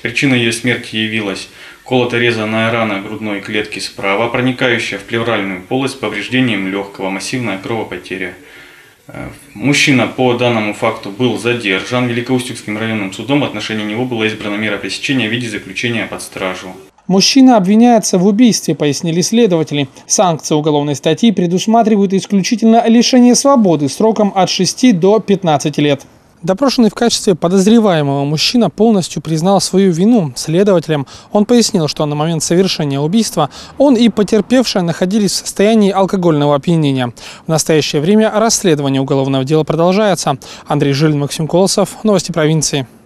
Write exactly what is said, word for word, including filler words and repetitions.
Причиной ее смерти явилась колото-резаная рана грудной клетки справа, проникающая в плевральную полость с повреждением легкого, массивная кровопотеря. Мужчина по данному факту был задержан Великоустюгским районным судом. В отношении него была избрана мера пресечения в виде заключения под стражу. Мужчина обвиняется в убийстве, пояснили следователи. Санкции уголовной статьи предусматривают исключительно лишение свободы сроком от шести до пятнадцати лет. Допрошенный в качестве подозреваемого мужчина полностью признал свою вину следователям. Он пояснил, что на момент совершения убийства он и потерпевшая находились в состоянии алкогольного опьянения. В настоящее время расследование уголовного дела продолжается. Андрей Жилин, Максим Колосов. Новости провинции.